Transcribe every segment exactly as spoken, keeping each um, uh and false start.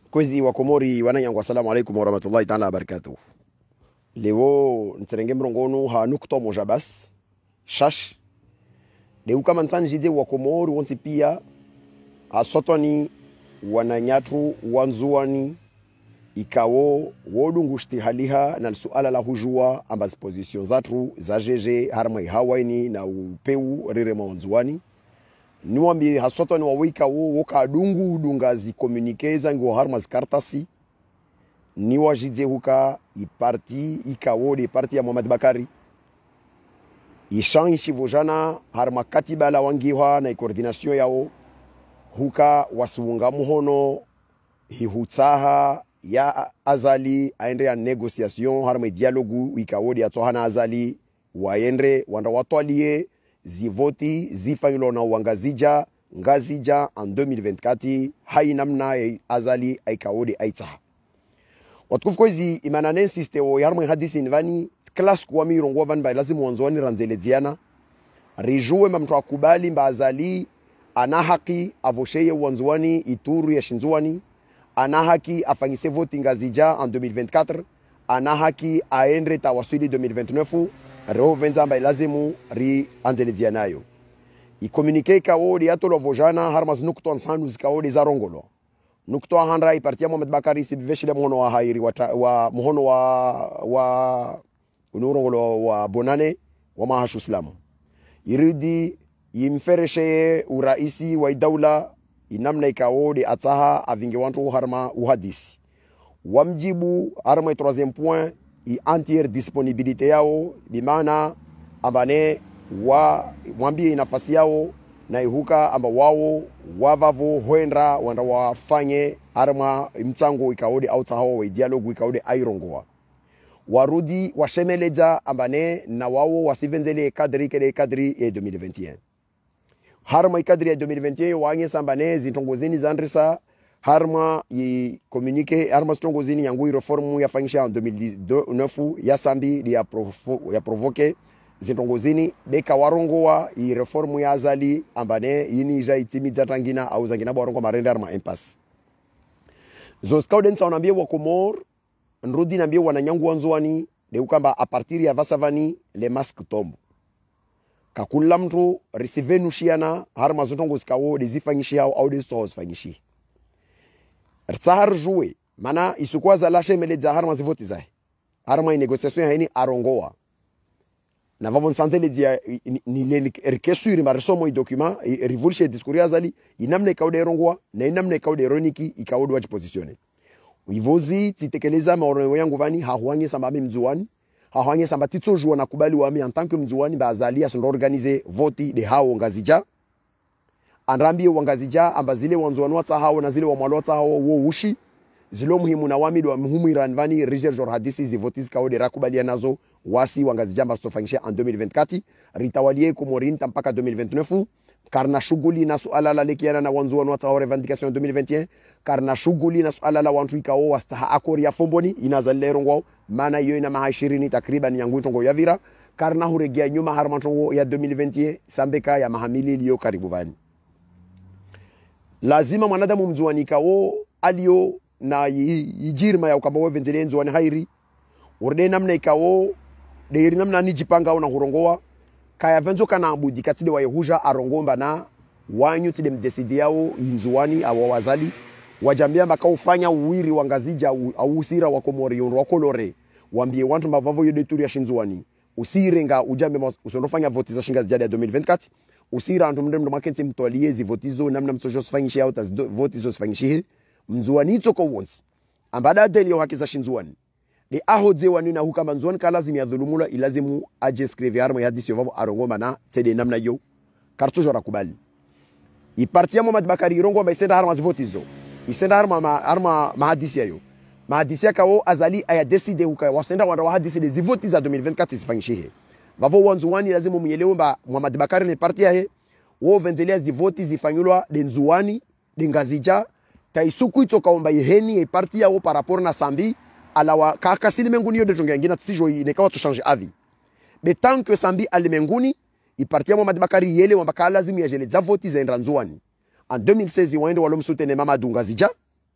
Kwezi wa Komori wananyangu, assalamu alaikum wa rahmatullahi ta'ala wa barakatuh. Leo nterenge mrongonu ha nukto moja bas shash leo kama nsanjide wa Komori wonsi pia asotoni wananyatru wanzuani ikawo wodungushti haliha na suala la hujua ambazi position zatru za jeje harma hawaini na upeu rirema wanzuani niwambi hasotoni wawika wo wokadungu dungazi communiqueza ngo harma zikartasi ni wajidze huka iparti ikawo de parti ya Mohamed Bakari ishan ishivojana harma katiba la wangiwa na coordination yao huka wasuunga muhono hihutsaha ya Azali aende ya negociation harma dialogu ikawo de atohana Azali waendre wanda watwalie zivoti zifanyilo na wangazija ngazija en deux mille vingt-quatre hainamna Azali ikawo de aitsaha watukufu kwezi imanane siste wo yarmo hadisi nvani class kwa mirongo van ba lazima wanzoni ranzeleziana rijuwe mamtu akubali mba Azali ana haki avosheye wanzwani ituru ya shinzwani ana haki afanyise voting ngazija en deux mille vingt-quatre ana haki aendre tawasuli deux mille vingt-neuf ro venza mba lazimu ri anzeleziana yo i communique kawo di atolo vojana harmas nukto ansanu zikawo de zarongolo nukto handra ipartia Mohamed Bakari sibveshile mohono wa hairi wa, wa mohono wa wa unurongolo wa bonane wa mahashu islamu iridi yimfereshe uraisi wa daula inamna ikawo de ataha avinge wantu harma uhadisi wamjibu harma troisième point i entière disponibilité yao dimana ambane wa mwambie nafasi yao na ihuka amba wao wavavo huendra wanda wafanye arma mtango ikaode autahawa wa dialogu ikaode airongoa warudi washemeleza ambane na wao wasivenzele kadri kede kadri ya deux mille vingt et un harma ikadri ya deux mille vingt et un wange sambane zintongozini zandrisa harma i communique harma stongozini yangu reformu yafanyisha en deux mille dix-neuf ya sambi ya provo ya provoke zintongozini beka warongoa i reformu ya Azali ambane yini ja itimiza tangina au zangina barongo marenda arma impasse zoskauden sa onambie wa Comores nrudi nambie wananyangu wanzuani de ukamba a partir ya vasavani le masque tombe kakula mtu receive nushiana harma zotongo zikawo de zifanyishia au de sos fanyishi sahar jouer mana isukwa za lashe meleza harma zivoti zae harma negociation haini arongoa na vavon sanzele dia ni le rekesuri maresomo i document revolution discours Azali inamne kaude rongwa na inamne kaude roniki ikaude wa positione ivozi titekeleza maono yangu vani hahuanye samba mzuani hahuanye samba tito jua na kubali wa mi en tant que mzuani ba Azali aso organiser voti de hao ngazija andrambi wangazija ambazile wanzuani wata hao na zile wa mwalota hao wo ushi zilo muhimu na wami do muhimu iranvani riger jor hadisi zivotis kaude rakubalia nazo wasi wangazija mastofanyisha en deux mille vingt-quatre ritawalie Komorini mpaka deux mille vingt-neuf karna shughuli na suala la lekiana na wanzuani wata revendication deux mille vingt et un karna shughuli na suala la wantu ikao wastaha akori ya fomboni inazalero ngwao maana hiyo ina maha ishirini takriban yangu tongo ya vira karna huregia nyuma harmantongo ya deux mille vingt et un sambeka ya mahamili liyo karibu vani lazima mwanadamu mzuani ikao alio na yijirma ya ukamba wewe venzele nzuani hairi urde namna ikawo de iri namna nijipanga una hurongoa kaya venzo kana abudi katide wa yehuja arongomba na wanyu tide mdesidi yao inzuani awa Azali wajambia makao fanya uwiri wangazija au usira wa Komori yonro wa kolore wambie wantu mbavavo yo deturi ya shinzuani usirenga ujambe usondofanya voti za shinga zijada ya deux mille vingt-quatre usira antu mndem ndo makensi mtoalie zivotizo namna msojo sifanyisha au tas votizo sifanyisha mzuani itoko once ambada delio haki za shinzuani de ahodze wanina hukama nzuani kalazimi ya dhulumula ilazimu aje scrive arma ya hadisi yovavo arongoma na sede namna yo kartujo rakubali iparti ya Mohamed Bakari irongo mba isenda harma zivotizo isenda harma ma, harma mahadisi yo mahadisi ya kawo Azali aya decide huka wasenda wanda wa hadisi de zivotiza deux mille vingt-quatre sifanyishe vavo wanzuani lazimu mnyelewe mba Mohamed Bakari ni parti ya he wo venzelia zivoti zifanyulwa de nzuani de ngazija taisuku itoka omba yeheni parti ya wo par rapport na sambi alawa kaka silimenguni yo de tonga ngina tsijo inekawa to changer avis mais tant que sambi alimenguni iparti ya Mohamed Bakari yele wamba kala lazima ya jele za voti za nzuani en deux mille seize waende walomsutene Mamadou Ngazija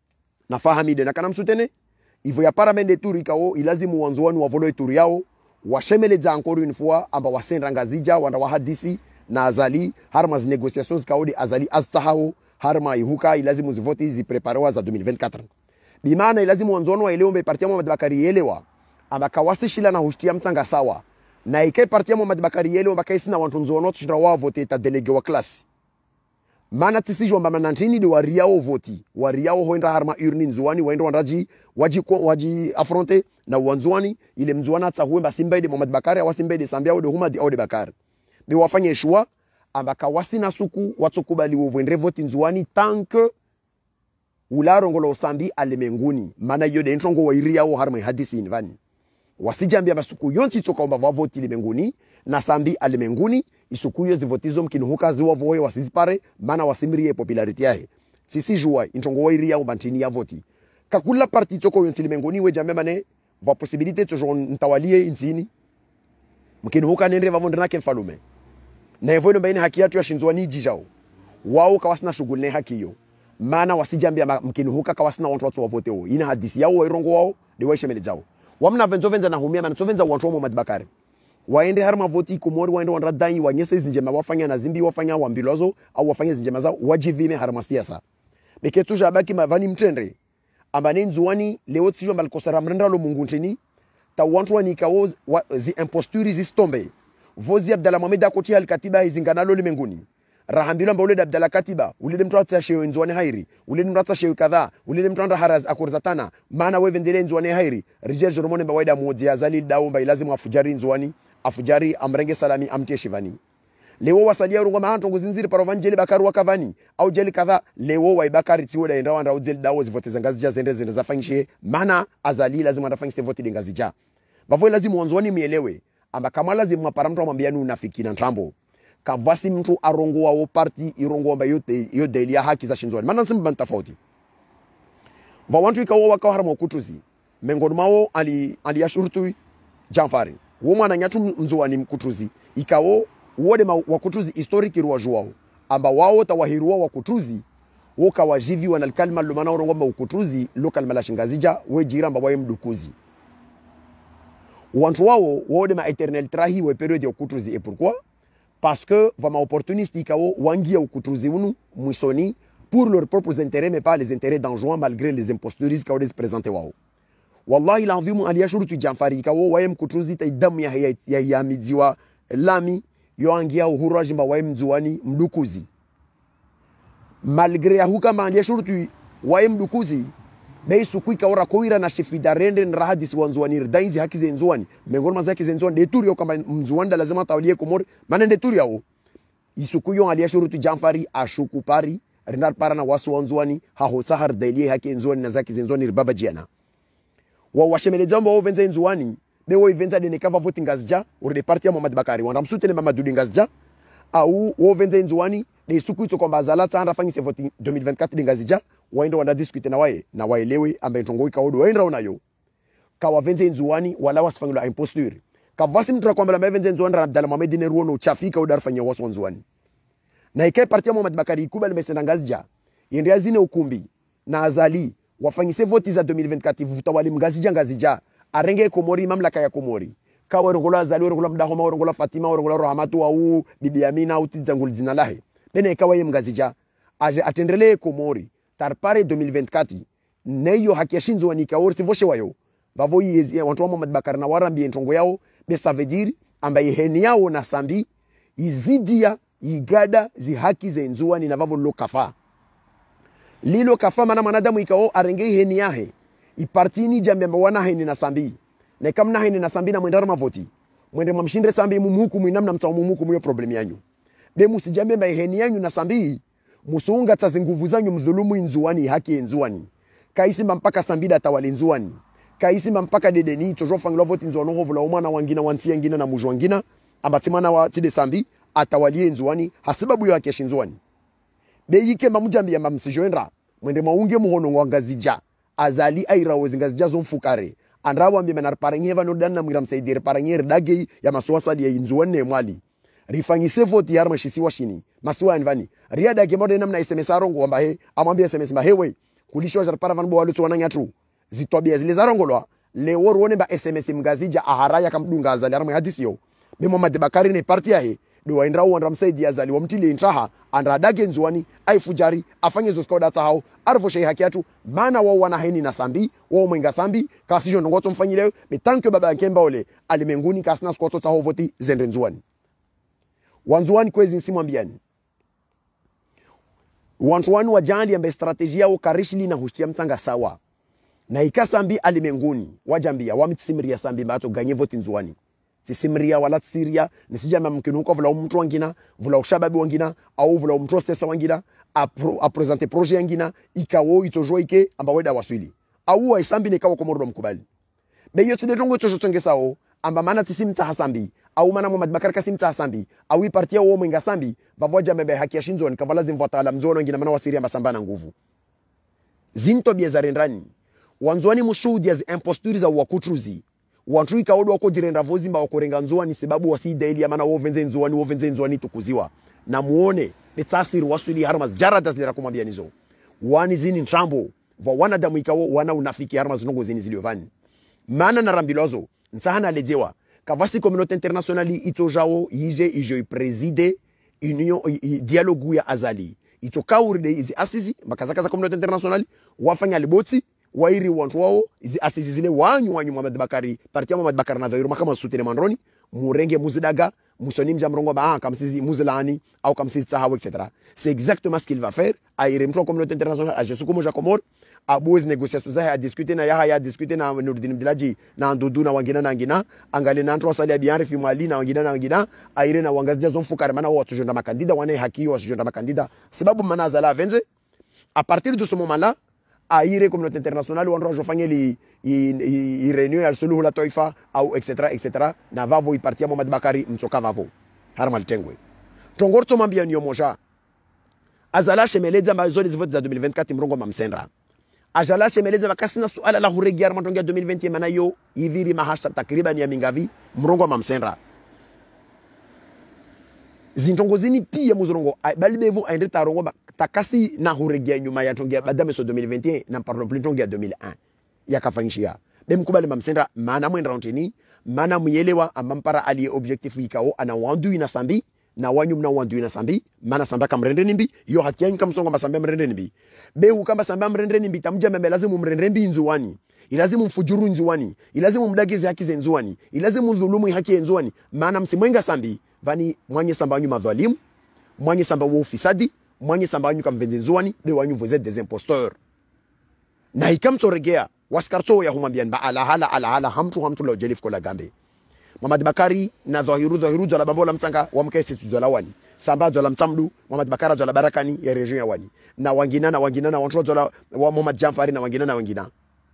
na fahamide na kana msutene ivo ya paramende turi kao ilazimu wanzuani wavolo turi yao washemeleza encore une fois amba wasendra ngazija wanda wahadisi na Azali harma zi negociations kaudi Azali azsahao harma ihuka ilazimu zivoti zi preparewa za deux mille vingt-quatre bimana ilazimu wanzuani wa eleombe parti ya Mohamed Bacar elewa amba kawasishila na hushtia mtanga sawa na ike parti ya Mohamed Bacar elewa amba kaisina wantu nzuano tushira wa vote ta delege wa klasi mana tisijwa mbama nantini de wariao voti wariao hoenda harma urni nzuani waenda wandaji waji waji affronter na wanzuani ile mzuana tsahuemba simbaide Mohamed Bacar awasimbaide sambia ode huma di ode Bacar be wafanye shua ambaka wasina suku watsokubali wovendre voti nzuani tanke ularongolo sambi alemenguni mana yode ntongo wairiao harma hadisi invani wasijambia basuku yonti tsoka omba voti lemenguni na sambi alemenguni isukuyo zivotizo mkinu huka ziwa voe wasizipare mana wasimrie popularity yahe sisi jua intongo wairia umbantini ya voti kakula parti toko yonti lemenguni we jambe mane va possibilité toujours ntawalie insini mkinu huka nendre vavondana ken falume na evo mbaini haki yatu ya shinzwani jijao wao kawasina shughuli ne haki yo mana wasijambia mkinu huka kawasina watu watu wavote o ina hadisi yao wairongo wao de waishemele zao wamna venzo venza na humia mana venza watu wa Mohamed Bacar waende harma voti Komori waende wanradai wanyese zinjema wafanya na zimbi wafanya wambilozo au wafanya zinjema zao wajivime harma siasa beketu jabaki mavani mtendre ambane nzuani leo tsijwa mbalkosara mrenda lo mungu ntini ta wantu wani kawo zi imposturi zistombe vozi Abdalla Mohamed akoti al katiba izinganalo limenguni rahambilo mbole Abdalla katiba ulile mtu atsa sheyo nzuani hairi ulile mtu atsa sheyo kadha ulile mtu anda haraz akurzatana maana wewe nzile nzuani hairi rijal jormone bawaida mozi Azali dawo mba ilazimu afujari nzuani afujari amrenge salami amtie shivani leo wasalia rungo mahanto nguzinziri parovanjeli Bakaru wakavani au jeli kadha leo wa Bakari tiwo da ndawa ndao jeli dawo zivote zangazija zende zende zafanyishe mana Azali lazima ndafanyise vote dengazija bavo lazima wanzwani mielewe amba kama lazima paramto amwambia nu unafiki na trambo kavasi mtu arongo wa parti irongo amba yote yo delia haki za shinzwani mana nsimba ntafauti va wantu ikawo wakawa harama kutuzi mengoni mao ali ali ashurtu Janfari woma na nyatu mzuani mkutuzi ikawo wode wakutuzi historiki ruwajuwao amba wao tawahirua wakutuzi woka wajivi wana kalma lumana urongomba ukutuzi local malashingazija wejira amba wae mdukuzi wantu wao wode ma eternel trahi we periode ukutuzi et pourquoi parce que vama opportuniste ikawo wangia ukutuzi unu mwisoni pour leurs propres intérêts mais pas les intérêts d'enjoint malgré les impostures kawo des présenter wao wallahi la envie mu aliyashurutu Janfari ikawo wae mkutuzi ta damu ya ya, ya, ya midziwa lami yo angia uhuru ajimba wae mzuani mdukuzi malgré ahuka ma aliyashurutu wae mdukuzi bei sukui kaora koira na shifida rende na hadisi wanzuani dainzi haki za nzuani mengoni mazaki za nzuani deturio kama mzuanda lazima tawalie Komori maana deturio yao isukuyo aliyashurutu Janfari ashuku pari rinar para na wasu wanzuani haho sahar dalie haki nzuani na zaki za nzuani baba jiana wa washemeleza mbo venza nzuani bewo venza de nekava vote ngazja uri de parti ya Mohamed Bacar wanda msutele Mamadou ngazja au wo venza nzuani de suku ito kwamba Azala tanda fanyise vote deux mille vingt-quatre de ngazja waenda wanda discuter na wae na waelewe ambaye ntongo ikaodo waenda unayo kawa venza nzuani wala wasifanyula imposture kavasi mtu kwamba la venza nzuani Abdalla Mohamed ne ruono chafika udarfanya wasu nzuani na ikae parti ya Mohamed Bacar ikuba limesenda ngazja yende azine ukumbi na Azali wafanyise voti za deux mille vingt-quatre vutawali mgazija ngazija arenge Komori mamlaka ya Komori kawa rongola Azali rongola mdahoma rongola Fatima rongola Rahmatu au bibi Amina au tizangul jina lahe bene kawa ye mgazija aje atendele Komori tarpare deux mille vingt-quatre neyo haki shinzo wanika or sivoshe wayo bavo yezi watu wa Mohamed Bacar na warambi ntongo yao be ça veut dire ambaye heni yao na sambi izidia igada zi haki za nzuani na bavo lokafa lilo kafa mana manadamu ikao arenge heni yahe ipartini jambe wana heni na sambi na kamna heni na sambi na mwendara mavoti mwende mamshindre sambi mumuku mwinamna mtawo mumuku mwiyo problem yanyu be musijambe mba heni yanyu na sambi musunga tsazi nguvu zanyu mdhulumu nzuani haki nzuani kaisi mpaka sambida tawali nzuani kaisi mpaka dedeni tojo fanglo voti nzuano hovula umana wangina wansi yangina na muju wangina ambatimana wa tide sambi atawalie nzuani hasibabu yo haki nzuani be yike mamujambi ya mamsijoendra mwende maunge muhono ngazija Azali aira wezingazija zomfukare andrawa mbi menar paranyeva no danna mwiram saidire paranyer dagei ya maswasali ya inzuane mwali rifanyise voti yarma shisi washini maswa anvani riada ke mode namna S M S arongo amba he amwambia S M S ma hewe kulisho jar para van bo walu tswana nyatu zitobia zile zarongolwa le worone ba sms mgazija aharaya kamdunga Azali arama hadisi yo be Mohamed Bacar ne parti yahe do waindra wandra msaidi Azali wamtile intraha andra dage nzwani aifujari afanye zo skoda tsao arvo shei haki yatu mana wao wana heni na sambi wao mwenga sambi kasisho ndongoto mfanyile be tanke baba yankemba ole alimenguni kasna skoto tsao voti zendre nzwani wanzwani kwezi nsimwambiani wantu wanu wajali ambe strategia o karishili na hushtia mtsanga sawa na ikasambi alimenguni wajambia wamitsimria sambi mbato ganye voti nzwani sisimria wala tsiria nisijama mkinuko vula mtu wangina vula ushababi wangina au vula mtu stesa wangina a, pro, a presenter projet wangina ikawo itojoike amba weda waswili au wa isambi ne kawo komordo mkubali be yote de tongo tojo tongesao amba mana tisimta hasambi au mana Mohamed Bacar kasimta hasambi au ipartia wo mwenga sambi vavoja mebe haki ya shinzoni kavala zimvota ala mzono wangina mana wasiria masambana nguvu zinto biezarendani wanzwani mushudi ya zi imposturi za wakutruzi wantu ikaodo wako jirenda vozi mba wakorenga nzuani sababu wasida ili amana wo venze nzuani wo venze nzuani tukuziwa na muone betasiri wasuli harmas jaradas lera kumwambia nizo wani zini ntrambo va wana damu ikawo wana unafiki harmas nongo zini ziliovani mana na rambilozo nsahana lejewa kavasi communauté internationale ito jao yije ijo preside union dialogue ya Azali ito kaurde izi asisi makazaka za communauté internationale wafanya liboti wairi wantu wao izi asisi zile wanyu wanyu Mohamed Bacar parti ya Mohamed Bacar na dhairu makama sutene mandroni murenge muzidaga musoni mjamrongo ba kamsizi muzilani au kamsizi tahawo et cetera. C'est exactement ce qu'il va faire a iremtro communauté internationale a jesu kumoja Comores a boz négociations a discuter na ya ya discuter na Nurdin Mdilaji na Ndudu na wangina na ngina angali na ntro sali bien refi mali na wangina na wangina a ire na wangazia zomfuka mana watu jonda makandida wane haki wa jonda makandida sababu mana Azali venze à partir de ce moment-là a ire communauté internationale wandro jofanye li i réunion ya suluhu la taifa au etc etc na vavo ipartia Mohamed Bacar msoka vavo harmal tengwe tongorto mambia niyo moja Azali shemeleza mbazoli zivote za deux mille vingt-quatre mrongo mamsendra Azali shemeleza bakasina suala la huregiar matongia deux mille vingt mana yo yiviri mahasha takriban ya mingavi mrongo mamsendra zintongozini pia muzorongo balibevu aendeta rongo takasi na huregia nyuma ya tongia badame so deux mille vingt et un na pardon plus tongia deux mille un yakafanyishia bemkubali mamsendra maana mwendra onteni maana muyelewa amampara ali objectif ikao ana wandu ina sambi na wanyu mna wandu ina sambi maana samba kamrende nimbi yo hatiyanyi kamsonga masamba mrende nimbi behu kamba samba mrende nimbi tamja meme lazimu mrende nimbi nzuwani ilazimu mfujuru nzuwani ilazimu mdageze haki ze nzuwani ilazimu dhulumu haki nzuwani maana msimwenga sambi vani mwanye samba wanyu madhalimu mwanye samba wa ufisadi mwanye samba wanyu kamvenze nzuwani be wanyu vous êtes des imposteurs na ikamtoregea waskarto ya humambian ba ala hala ala hala hamtu hamtu lo jelif kola gambe Mohamed Bacar na dhahiru dhahiru zola bambola mtsanga wa mkesi tuzola wani samba zola mtamdu Mohamed Bacar zola barakani ya region ya wani na wangina na wangina na wantu zola wa Mohamed Jamfari na wangina na wangina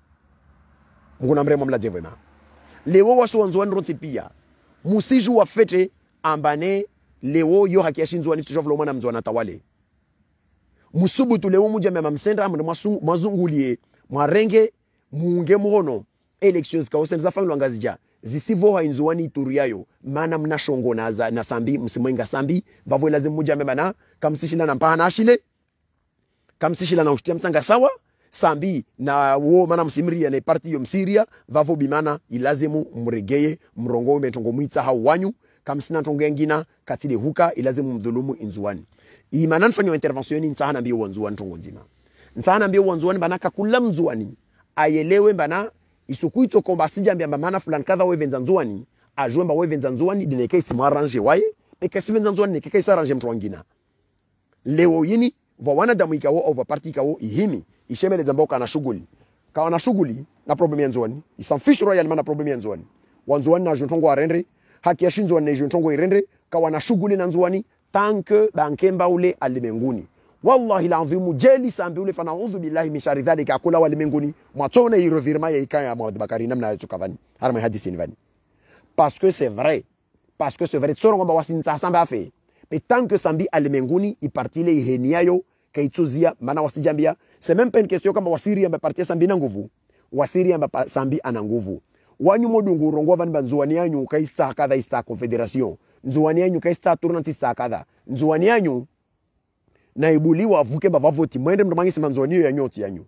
nguna mremo mlaje vema lewo wasu wanzwani ronsi pia musiju wa fete ambane lewo yo hakiashinzwa ni tujovlo mwana mzwana tawale musubutu lewo muja mema msendra mwazungulie mwarenge muunge muhono elections kaosen za family wangazija zisivo hainzuani turiayo maana mnashongo na za, na sambi msimwenga sambi vavo lazima muja mema na kamsishila na mpana ashile kamsishila na ushtia msanga sawa sambi na wo mana msimria na parti yo msiria vavo bimana ilazimu mregeye mrongo umetongo mwita hau wanyu kamsina tongo ngina katile huka ilazimu mdhulumu inzuani imana nfanyo intervention ni nsahana mbio wanzuani tongo nzima nsahana mbio wanzuani banaka kula mzuani ayelewe bana isukuito komba sijambia mbamana fulani kadha wevenza nzuani ajwemba wevenza nzuani dineke isimu arrange waye peke sivenza nzuani nekeke isa arrange mtu wangina leo yini va wanadamu ikawo over party ikawo ihimi ishemele zamboka na shughuli kawa na shughuli na problem ya nzuani isamfish royal mana problem ya nzuani wanzuani na jontongo arendre haki ya shinzo na jontongo irendre kawa na shughuli na nzuani tanke bankemba ule alimenguni wallahi l'azim jeli sambi ule fana udhu billahi min shari dhalika akula walimenguni mwatone irovirma ya ikaya Mohamed Bacar namna yachukavani harma hadisi nivani parce que c'est vrai parce que c'est vrai tsoro ngomba wasinta samba afe mais tant que sambi alimenguni ipartile iheniayo kaituzia mana wasijambia c'est même pas une question kama wasiri amba partie sambi na nguvu wasiri amba sambi ana nguvu wanyu modungu rongo van banzuani yanyu kaisa kadha isa confederation nzuani yanyu kaisa tournanti sa kadha nzuani yanyu na ibuliwa avuke bavavoti mwende mndomangisi manzonio ya nyoti yanyu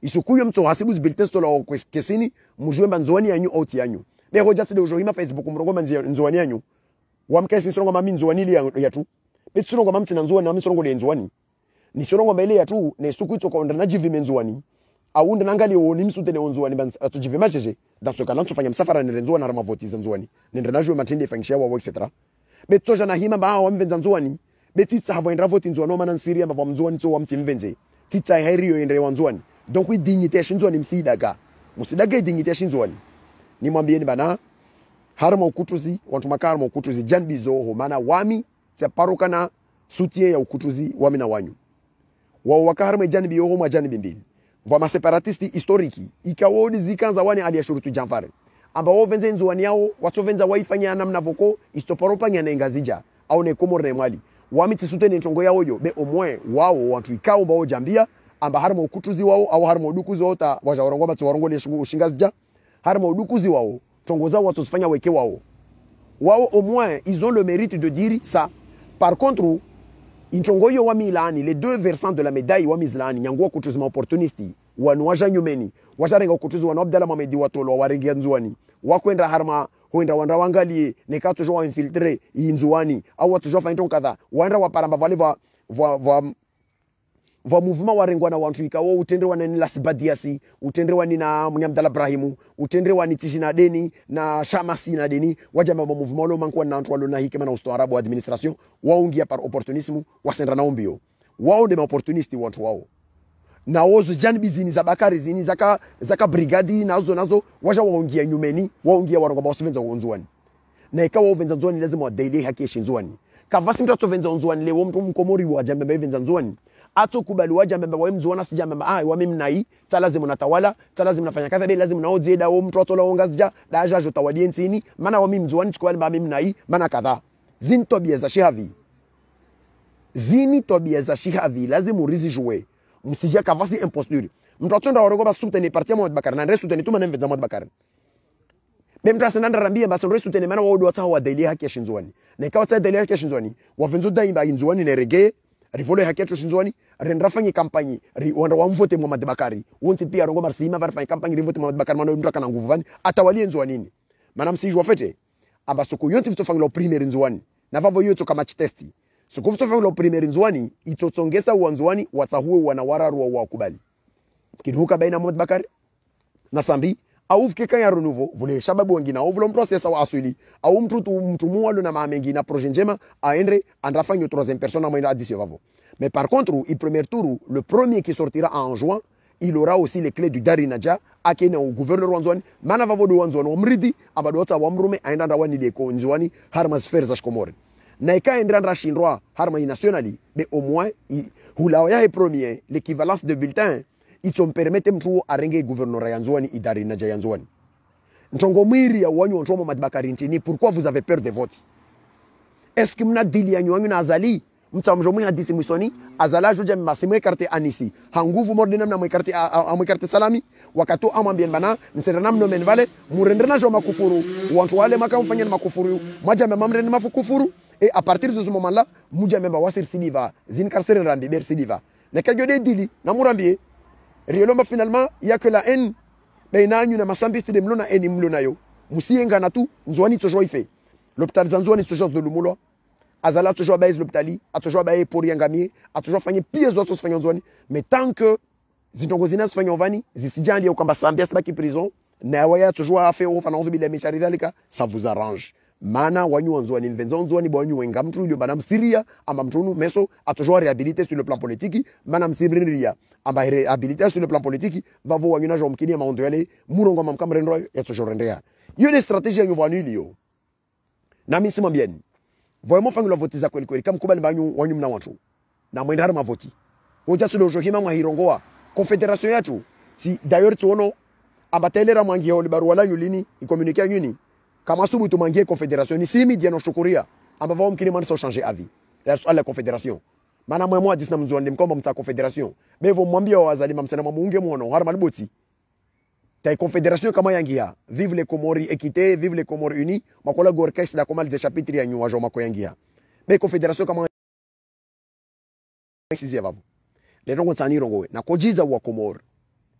isukuyo mto hasibu bulletin solo kesini mujwe banzwani yanyu out yanyu be hoja side ujo hima Facebook mrongo manzi nzwani yanyu wamkesi songo mami nzwani li yatu be songo mami tina nzwani mami songo le nzwani ni songo mbele yatu ne suku to konda na jivi menzwani aunda nangali woni msute ne nzwani ban atujivi macheje dans ce cas là tufanya msafara ne nzwani na mavoti nzwani nenda najwe matinde fangsha wa et cetera be toja na hima ba wamvenza nzwani be titsa havo endra voti nzwani mana nsiria mva mzwani to wamtimvenze titsa heriyo endre wanzwani donc oui dignité ya shinzwani msidaga msidaga dignité ya shinzwani ni mwambieni bana harma ukutuzi wantu makarma ukutuzi janbizo ho mana wami se parokana soutien ya ukutuzi wami na wanyu wa wakarma janbi ho ma janbi mbili vwa ma separatisti historiki ikawodi zikanza wani aliyashurutu janfare amba wo venze nzwani yao watu venza waifanya namna voko istoparopa nyana ngazija au ne komor na mwali wami tisute ni ntongo yao yo be omwe wao watu ikao mbao jambia amba harma ukutuzi wao au harma udukuzi wao ta waja warongo batu warongo le ushingazija harma udukuzi wao tongoza watu sifanya weke wao wao au moins ils ont le mérite de dire ça. Par contre intongo yo wa milani les deux versants de la médaille wa mizlani nyangwa kutuzi ma opportunisti wanu waja nyumeni wajarenga kutuzi wanu Abdalla Mohamed watolo warengia nzwani wakwenda harma huenda wanda wangalie neka toujours infiltrer inzwani au watu jofa inton kadha wanda waparamba vale va va, va va mouvement warengwa na wantu ikawo utendrewa na nila sibadiasi utendrewa ni na Mnyamdala Ibrahimu utendrewa ni Tishina Deni na Shamasi na Deni wajama ma mouvement lo mankuwa na antu walo na hikema na usto arabu administration waungia par opportunisme wasendra na umbio wao de ma opportunisti wantu wao na ozo janbi zini za Bakari zini zaka zaka brigadi nazo nazo waja waungia nyumeni waungia warongo bawasivenza uonzuani na ikawa uvenza nzuani lazima wa daily haki shinzuani kavasi mtu atovenza unzuani lewo mtu mkomori wa jambe venza nzuani ato kubali waja mbemba wa mzuana sija mbemba ah wa mimi nai ta lazima natawala ta lazima nafanya kazi be lazima naozie da mtu atola ongazija da ajajo tawadie nsini maana wa mimi mzuani chukua mbemba mimi nai maana kadha zin tobia za shihavi zini tobia za shihavi lazima urizi jouer msija kavasi imposture mtu atonda warogo ba soutenir parti Mohamed Bacar na resu soutenir tuma nemveza Mohamed Bacar be mtu asenanda rambia basi resu soutenir maana wao wata wa daily haki ya shinzwani na ikawa ta daily haki ya shinzwani wavenzo daimba inzwani na reggae rivolo haki yetu shinzwani rendrafanyi kampanyi wanda wamvote Mohamed Bakari wonti pia rongo marsima varfanyi kampanyi rivote Mohamed Bakari mano ndaka na nguvu vani atawalie nzwani nini maana msijwa fete amba soko yonti vitofangilo premier nzwani na vavo yoto kama chitesti soko vitofangilo premier nzwani itotsongesa uanzwani watahuwe wanawararu wa wakubali kiduka baina Mohamed Bakari na Sambi au fike ya renouveau vule shababu wengine au vule process wa asuli au mtu mtu mualo na mamengi na projet njema aendre andrafanyo troisième personne à addition vavo. Mais par contre, au premier tour, le premier qui sortira en juin, il aura aussi les clés du Darinaja akene au gouverneur wanzwani mana vavo do wanzwani omridi abadota wamrume aenda wani de ko nzwani harma sphère za Comores na ikaendra ndra shindwa harma nationali mais au moins hulawa ya premier l'équivalence de bulletin ils permettent mtu arenge gouverneur ya nzwani idari na ya nzwani ntongo mwiri ya wanyu ntomo Mohamed Bacar ntini pourquoi vous avez peur de vote est-ce que mna dili ya nyu na Azali mtamjo mwi hadisi mwisoni Azala joja masimu carte anisi hanguvu mordena na mwekarte amwekarte salami wakati amwambia bana nsendana mno menvale murendena jo makufuru wantu wale makamfanya makufuru maja memamrene mafukufuru et à partir de ce moment là muja memba wasir sidiva zin karsere rambi ber sidiva na kajode dili na murambie riolomba finalement il y a que la haine baina nyu na masambiste de mlona eni mlona yo musienga na tu nzwani toujours ife l'hôpital zanzwani toujours de lumulo Azala toujours baise l'hôpital a toujours baie pour yangamie a toujours fanye pires autres fanye nzwani mais tant que zitongo zina fanye vani zisijali au kamba sambia sabaki prison na waya toujours a fait au fana on bila misharidalika ça vous arrange mana wanyu nzwani nvenzo nzwani bonyu wenga mtu ndio bana msiria amba mtunu meso a toujours réhabilité sur le plan politique mana msibriria amba réhabilité sur le plan politique va vo wanyu na jo mkini ma ondele murongo mamkam rendro ya toujours rendea yo des stratégies yo vanu lio na misima bien vraiment fangu la vote za kweli kweli kama kubali banyu wanyu mna watu na mwenda harma voti oja sulo johima mwa hirongoa confédération yatu si d'ailleurs tuono abatelera mwangi ya olibaru la yulini icommuniquer nyuni kama subu tu mangie confédération ni simi dia no shukuria amba vao mkini mwanso changer avis à la confédération mana mwa mwa disna mzwande mkomba mta confédération bevo mwambia wa Azali mamsana muunge muono harma liboti ta confédération kama yangia vive les Comores équité vive les Comores unis makola gorkes la komal de chapitre ya nywa jo mako yangia be confédération kama sixième vavo le rongo tsani rongo na kojiza wa Comores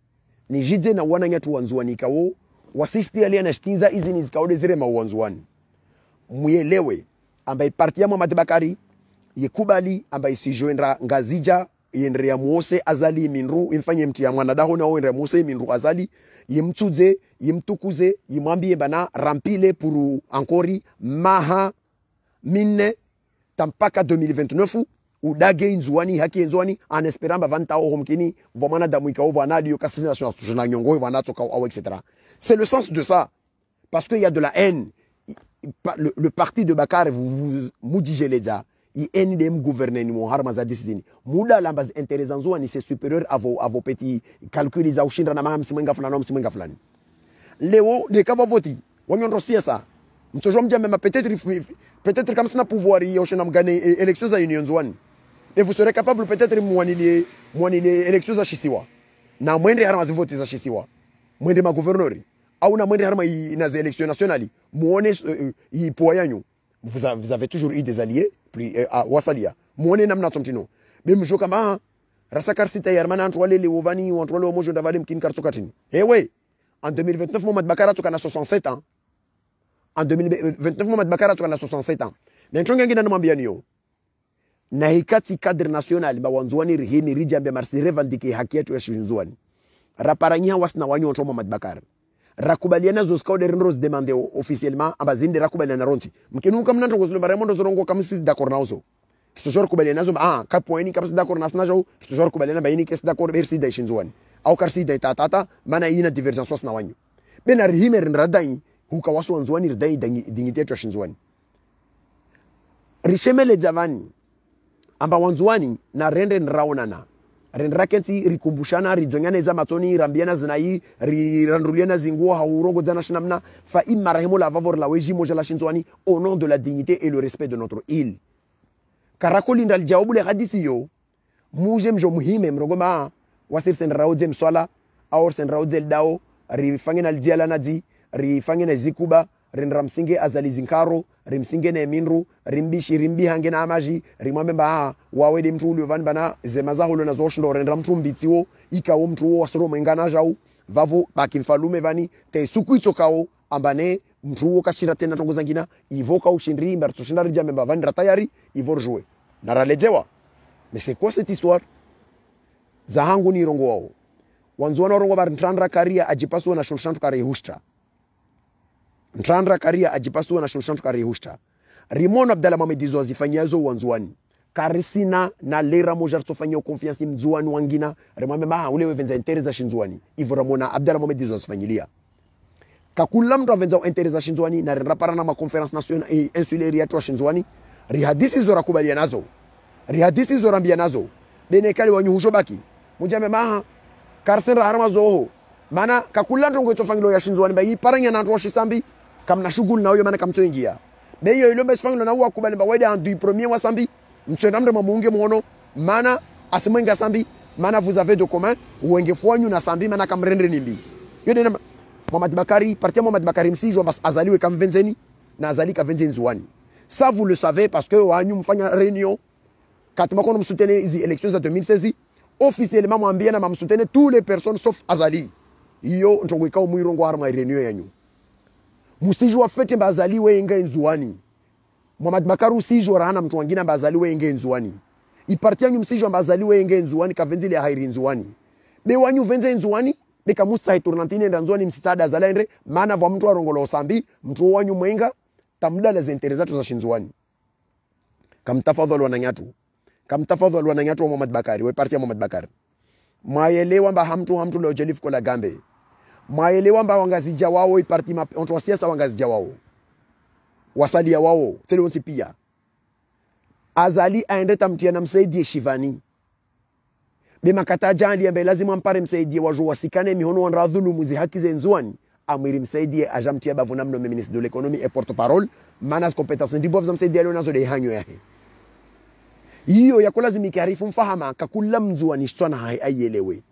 ni jidze na wana nyatu wanzuani kawo wasisti alia na shtinza izi nizikaode zire mawanzuani muelewe ambaye parti ya Mohamed Bakari yekubali ambaye sijoendra ngazija yendre ya muose Azali minru imfanye mti ya mwanadaho na yendre muose minru Azali yimtudze yimtukuze yimwambie bana rampile pour encore maha minne tampaka deux mille vingt-neuf udage nzuani haki nzuani en espérant ba vanta o homkini vomana damuika o vana dio kasina na nyongo vana toka ou et cetera. C'est le sens de ça parce qu'il y a de la haine. Le, le parti de Bacar vous moudije leza il haine dem gouverner ni mo harma za décision muda lambaz intéressant nzuani c'est supérieur à vos à vos petits calculs za ushinda na maham simenga fulani na simenga fulani leo de kaba voti wanyondo siasa mtojo mjame ma peut-être peut-être comme ça na pouvoir y oshina mgane élections za union nzuani et vous serez capable peut-être mwanili mwanili élections za shisiwa na mwende harma za voti za shisiwa mwende ma gouverneur au na mwende harma na za élections nationales muone i poyanyu vous avez, vous avez toujours eu des alliés plus euh, à wasalia muone namna tomtino bim joka ma rasakar sita yarmana antwale le wovani antwale wo mojo davale mkin kartsokatini eh ouais en deux mille vingt-neuf Mohamed Bacar toka na soixante-sept ans en deux mille vingt-neuf Mohamed Bacar toka na soixante-sept ans na ntonga ngina namwambia niyo na hikati cadre national ba wanzuani rihini rijambe marsi revendique haki yetu ya shinzuani raparanya wasna wanyo onto Mohamed Bacar rakubaliana zo skaude renros demander officiellement ambazinde rakubaliana ronsi mkinuka mnanto ko zulumba Raymond zorongo comme si d'accord naoso kisojor kubaliana zo ah ka point comme si d'accord nasna jo kisojor kubaliana bayini kes d'accord bersi da shinzuani au karsi da tatata mana ina divergence wasna wanyo bena rihimer radai huka wasu wanzuani ridai dignité yetu ya shinzuani rishemele javani amba wanzuani na rende nraonana renrakenti rikumbushana rizonyana za matoni rambiana zinai riranduliana zinguo haurongo zana shinamna fa imma rahimo la favor la weji moja la shinzwani au nom de la dignité et le respect de notre île karakoli ndal jawabu le hadisi yo muje mjo muhime mrogoma wasir sen raudze mswala au sen raudze dao rifangena aldiala nazi rifangena zikuba rinramsinge Azali zinkaro rimsinge ne minru rimbishi rimbi hangena amaji rimambe ba wawede mtu ulio van bana zemaza holo na zoshndo rendra mtu mbitiwo ikawo mtu wasoro mengana jau vavo bakimfalume vani te sukuito kao ambane mtu kashira tena tongoza ngina ivoka ushindri mbarto shinda rijambe ba van ratayari ivor jouer na ralezewa. Mais c'est quoi cette histoire? Zahangu ni rongo wao wanzuana rongo bar ntrandra karia ajipasu na shulshantu kare hushta ntrandra karia ajipasu na shulshantu kare hushta Rimono Abdalla Mohamed Izo azifanyazo wanzuani karisina na lera moja tsofanya confiance mzuani wangina remambe ma ule wevenza interesa shinzuani ivo ramona Abdalla Mohamed Izo azifanyilia kakula mtu avenza interesa shinzuani na renrapara na ma conference nationale insulaire ya shinzuani rihadisi zo rakubaliana nazo rihadisi zo rambia nazo bene kali wanyuhusho baki mujame maha karsera harama zoho mana kakula ndongo tsofangilo ya shinzuani ba iparanya na ndo shisambi kamna shughuli na huyo maana kamtoingia beyo ilombe sifangilo na uwa kubali mba wede andu premier wa sambi mtendamre mamunge mwono mana asimwenga sambi mana vous avez de commun uwenge fwanyu na sambi mana kamrendre nimbi yode na Mohamed Bakari parti ya Mohamed Bakari msijo bas Azali kamvenzeni na Azali kavenzeni zuani ça vous le savez parce que wanyu mfanya réunion katima kono msutene izi élections za deux mille seize officiellement mwambia na mamsutene tous les personnes sauf Azali iyo ntongo ikao muirongo harma réunion yanyu musijo wa fete mba Azali wenga nzuani Mohamed Bacar usijo rahana mtu wangina mba Azali wenge nzuani iparti yanyu msijo mba Azali wenge nzuani kavenzile ya hairi nzuani be wanyu venze nzuani be kamusa iturnantine nda nzuani msisada Azali endre mana vwa mtu warongolo sambi mtu wanyu mwenga tamda la zinterezatu za shinzuani kamtafadhalu wananyatu kamtafadhalu wananyatu wa Mohamed Bakari we parti ya Mohamed Bakari maelewa mba hamtu hamtu leo jelifu kola gambe maelewa mba wangazija wao iparti ma onto siasa wangazija wao wasalia wao tele onti pia Azali aende tamtia na msaidie Shivani be makata jali ambaye lazima mpare msaidie waju wasikane mihono wanra dhulumu zi haki za nzuani amwiri msaidie ajamtia bavuna mno ministre de l'économie et porte-parole manas compétence ndibo vza msaidie leo nazo de hanyo yake hiyo yako lazima ikarifu mfahama kakula mzuani shtwana hai ayelewe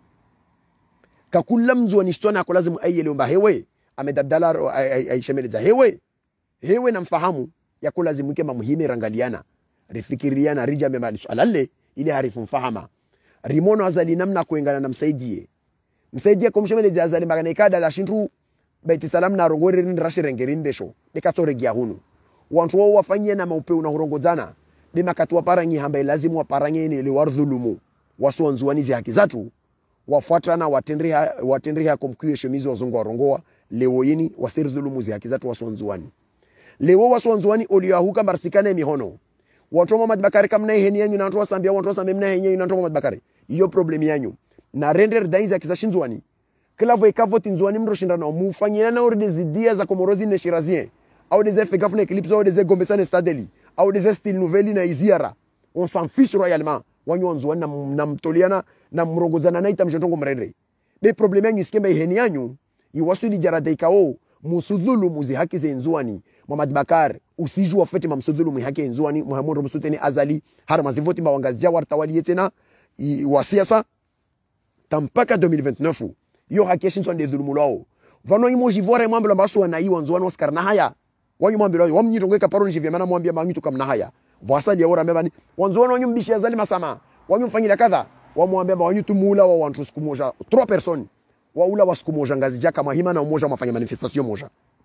kakula mzuani shtwana yako lazima ayelewe mba hewe amedabdala aishemeleza hewe hewe na mfahamu yako lazima kema muhime rangaliana rifikiriana rija mema alalle ile harifu mfahama Rimono Azali namna kuengana na msaidie msaidia komshemele Azali magana ikada la shintu baiti salam na rongore ni rashirengerin besho dekatoregia hunu wantu wao wafanyie na maupeu na hurongozana de makatwa parangi hamba lazima waparange ni ile wardhulumu wasonzuani zi haki zatu wafuatana watendria watendria komkuye shemizi wazungu warongoa leo yini wasirdhulumu zi haki zatu wasonzuani leo wasonzuani oliyahuka marsikane mihono watu Mohamed Bacar kamna heni yanyu na watu wasambia watu wasambia mna heni yanyu na watu Mohamed Bacar iyo problem yanyu na render daiza kisashinzwani kila vo ikavoti nzwani mro shindana mufanyina na orde zidia za Comores ne shirazien au des effets gafne eclipse au des gombesane stadeli au des style nouvelle na iziara on s'en fiche royalement wanyu nzwani na, na mtoliana na mrogozana na ita mjongo mrere be problem yanyu skemba heni yanyu iwasuli jarada ikao musudhulu muzi haki ze nzwani Mohamed Bacar usijua fete mamsudhulu mu haki nzwani Mohamed Rumsuteni Azali har mazivoti mawangazia wartawali yetena wa siasa tampaka deux mille vingt-neuf yo haki shinzo de dhulumu lao vano imoji vore mambo lambaso wanaiwa nzwani Oscar na haya wanyu mambo lao wamnyitongeka paroni jivya mana mwambia mangitu kamna haya vasali ya ora mebani wanzwani wanyu mbishi Azali masama wanyu mfanyila kadha wamwambia wanyu tumula wa wantu siku moja trois personnes waula wa siku moja ngazi jaka mahima na umoja mafanya manifestation moja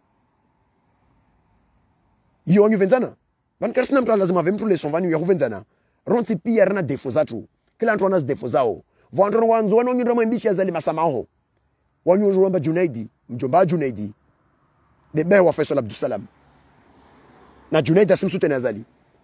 iyo wanyu venzana van karsina mtu lazima vemtu le sonvani ya venzana ronti pia rana defo zatu kila mtu ana defo zao vantu wanzu wanyu ndio mbishi Azali masamaho wanyu jomba Junaidi mjomba Junaidi bebe wa Faisal Abdussalam na Junaidi asimsutene Azali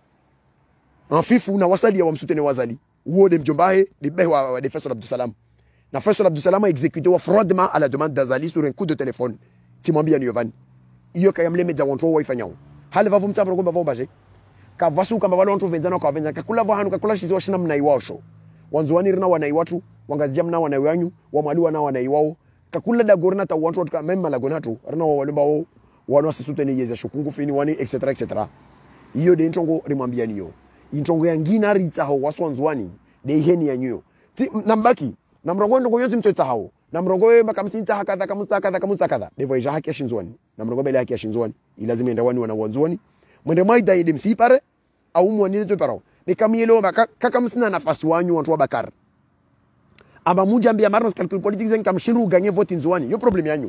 anfifu na wasali wa msutene Azali uode mjomba he bebe wa de Faisal Abdussalam na Faisal Abdussalam a exécuté wa fraudement à la demande d'Azali sur un coup de téléphone timwambia ni Yovan iyo kayamle medza wantu wa ifanyao hali vavu mtsabro ngomba vombaje kavasu kamba wale wantu venzana kwa venzana kakula vahanu kakula shizi washina mnai washo wanzuani rina wanai watu wangazijam na wanai wanyu wamaliwa na wanai wao kakula da gorna ta wantu watu memma la gonatu rina walimba wao wano sisute ni yeza shukungu fini wani etc etc iyo de ntongo rimwambia niyo ntongo yangina ritsa ho waswanzuani de heni yanyo ti nambaki namrongo ndongo yote mtotsa hao namrongo makamsinta hakadha kamutsa kadha kamutsa kadha devo ija haki shinzwani namrongo bele haki shinzwani ilazima enda wani wana wanzuani mwende maida ile msipare au mwanile to parao bekamiyelo maka kakamsina nafasi wanyu wantu wa Bakar aba mujambia marnos calcul politique zen kamshiru gagner vote nzwani yo problem yanyu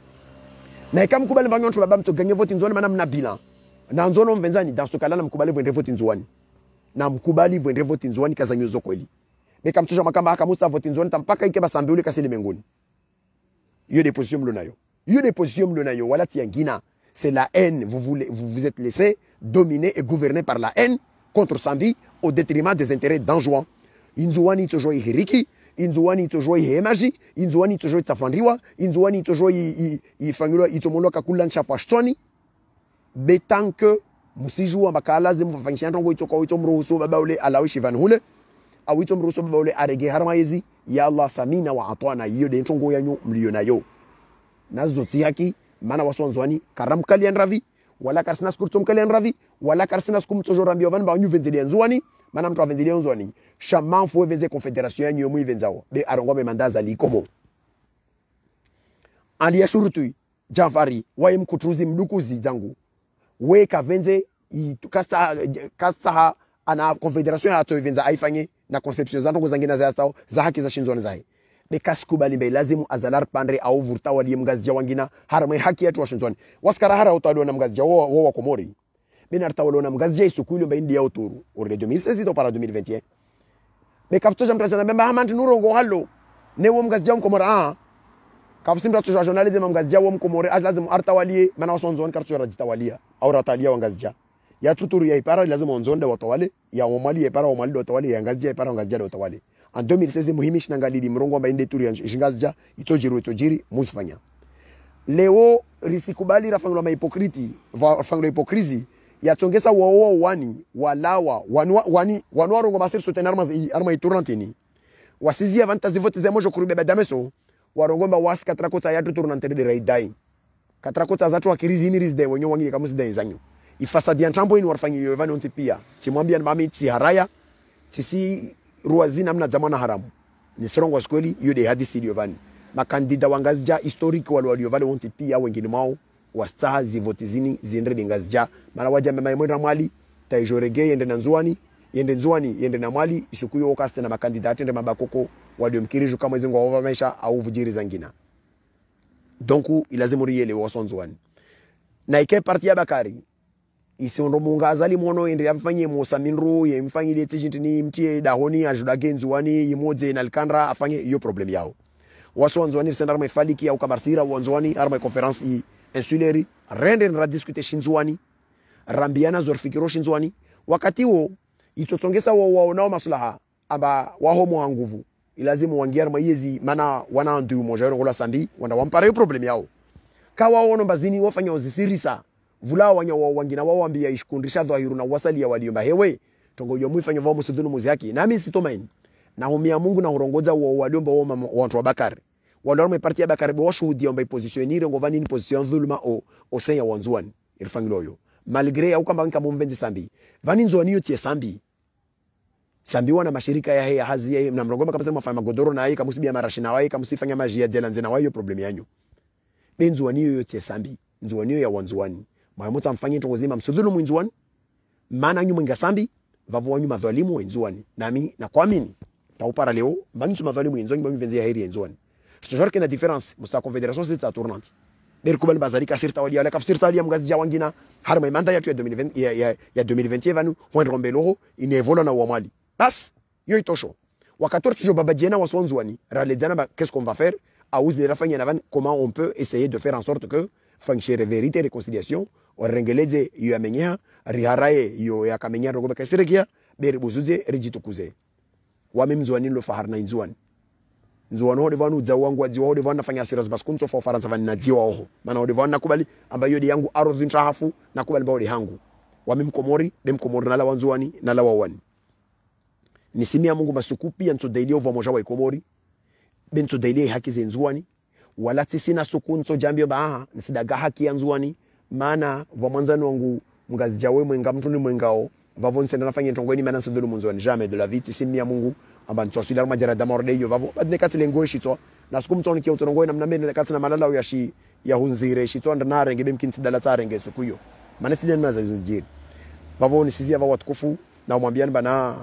na ikamkubali banyo wantu baba mto gagner vote nzwani maana mna bilan na nzono mvenzani dans ce cas-là namkubali vendre vote nzwani na mkubali vendre vote nzwani kazanyo zo kweli bekamtusha makamba akamusa vote nzwani tampaka ike basambe ule kasile mengoni yo des positions mlonayo yo des positions mlonayo wala tiangina c'est la haine vous voulez vous vous êtes laissé dominer et gouverner par la haine contre Sambi au détriment des intérêts d'Anjouan inzuani tojo hiriki inzuani tojo hemaji inzuani tojo tsafandriwa inzuani tojo ifangirwa itomolo kakula nchafa shtoni betanke musijua makalaze mfanyisha ndongo itoko itomruhusu baba ule alawishi van hule au itomruhusu baba ule arege harmaizi ya Allah samina wa atwana hiyo de ntongo yanyu mliona yo nazo tihaki maana wasonzwani karam kalian ravi wala karsina skurtum kalian ravi wala karsina skum tojo rambio van ba nyu venzeli nzwani maana mtu avenzeli nzwani shaman fo venze confederation yanyu mu venzao be arongo be mandaza likomo alia shurutui Jafari waye mkutruzi mdukuzi zangu we kavenze kasa kasa ana confederation ya to venza aifanye na conception za ndongo zangina za sao za haki za shinzoni zae be kaskubali be lazimu azalar pandre au vurta wali mgazija wangina haramai haki yetu wa shinzoni waskara hara utalo na mgazija wa wa Komori bena artawalo na mgazija isukulu be ndia uturu orle deux mille seize to para deux mille vingt et un be kaftoja mtrasana bemba hamanti nurongo hallo ne wo mgazija Komora ah kafsimra to journalisme mgazija wo Komore lazima artawali mana wasonzoni kartu rajitawalia au ratalia wangazija ya tuturu ya ipara lazima onzonde watawale ya omali ya ipara omali watawale ya ngazija ipara ngazija watawale en deux mille seize muhimi shinangalili mrongo amba inde turu ya shingazija itojiri itojiri musfanya leo risikubali rafangula ma hipokriti rafangula hipokrisi ya tongesa wao wani walawa wanwa wani wanwa rongo master soten armas arma iturantini wasizi avantazi vote za mojo kurube badameso warongomba was katrakota ya tuturu nantere de raidai katrakota zatu akirizi ni rizde wonyo wangi kamusi da izanyo ifasadi ya ntambo ini warfangili yovani onti pia timwambia ni mami tsi haraya sisi ruazina mna zamana haramu ni sorongo skweli yode hadisi yovani makandida wangazija historiki wale waliovale onti pia wengine mao wastaha zivotizini zindre ngazija mara waja mema mwenda mwali taijorege yende nanzuani yende nzuani yende na mali isukuyo okaste na makandidati ende mabakoko waliomkiriju kama zingo wa maisha au vujiri zangina. Donc ilazimu riyele wasonzuani na ike parti ya Bakari isiondo munga Azali mono ende afanye musaminru ye mfanye ile tijintini mtie dahoni ajudage nzuani yimoze na alkandra afanye hiyo problem yao. Waso nzuani sendar mai faliki au kamarsira wanzuani arma conference insulaire rende na discuter shinzuani rambiana zorfikiro shinzuani wakati huo itotsongesa wao wao nao maslaha amba wahomo wa nguvu ilazimu wangiar mayezi mana wana ndu moja ngola sambi wanda wampare problem yao kawa wono bazini wafanya uzisirisa vula wanya wao wangina wao ambia ishikundisha dhahiru na wasali ya waliomba hewe tongo yo muifanya vao musudunu muzi yake nami sitomaini na humia Mungu na urongoza wao waliomba wao watu wa Bakari waliomba parti ya Bakari bo shuhudia amba positionire ngovani ni position dhulma o osenya wanzuani ilifangiloyo malgré au kamba kama mvenzi sambi vani nzoni yote sambi sambi wana mashirika ya ya hazi ya na mrogoma kama sema fanya magodoro na yeye kama usibia marashina wao kama usifanya maji ya jela nzena wao problem yanyu benzuani yote sambi nzuani ya wanzuani mwamuta mfanye tongo zima msudhulu mwinzuani maana nyu mwinga sambi vavu wanyu madhalimu wenzuani nami na kuamini taupara leo mbanyu madhalimu wenzoni mbanyu venzi ya heri wenzuani toujours que la différence musta confédération c'est tournante berkubal bazali ka sirta wali ala ka sirta wali amgazi jawangina harma manda ya deux mille vingt ya ya, ya deux mille vingt vanu point rombelo ine vola na wamali bas yo itosho wakator toujours babajena wasonzwani raledzana ba qu'est-ce qu'on va faire auz de rafanya navan comment on peut essayer de faire en sorte que fanchere vérité réconciliation orengeleze yo amenya riharaye yo yakamenya rogoba kasirikia beribuzuze rijitukuze wamemzwani lo faharna inzwani nzuano hode vanu za wangu wa jiwa hode vanu nafanya assurance baskunso fa Faransa vani na jiwa oho maana hode vanu nakubali ambayo yodi yangu ardhi ntrahafu nakubali mbao hangu wami mkomori dem komori nala wanzuani nala wawani nisimia Mungu masukupi ya nsodailia uva moja wa ikomori ben nsodailia haki za nzuani wala tisina sukunso jambio baaha nisidaga haki ya nzuani maana uva mwanzani wangu mgazi jawe mwenga mtu ni mwengao vavo nsenda nafanya ntongoni maana nsodolu mwanzuani jamais de la vie tisimia Mungu amba ntwasila majara da morde yo vavo badne katile ngoishi to na siku mtoni kia utonongoi namna mene katsina malala ya shi ya hunzire shi to ndana renge bemkinti dala tsarenge sukuyo maana sije nmaza zizjiri vavo nisizia vavo watukufu na umwambiani bana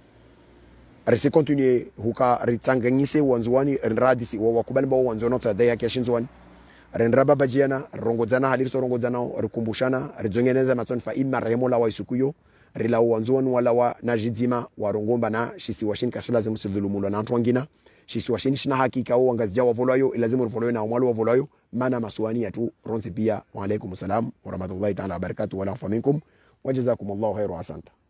resi continue huka ritsanganyise wanzuani radisi wa wakubani bao wanzono ta daya kia shinzwani rendraba bajiana rongodzana halir so rongodzana rikumbushana rizongeneza matson fa imma remola wa isukuyo rila wanzuani wala wa najizima warongomba na shisi washin kashila zimu sidhulumulo na antwangina shisi washin shina hakika wa ngazija wa volayo ilazimu rufoloyo na umwalu wa volayo mana masuani ya tu ronsi pia wa alaikum salam wa rahmatullahi ta'ala wa barakatuh wa lafa minkum wa jazakumullahu khairu asanta.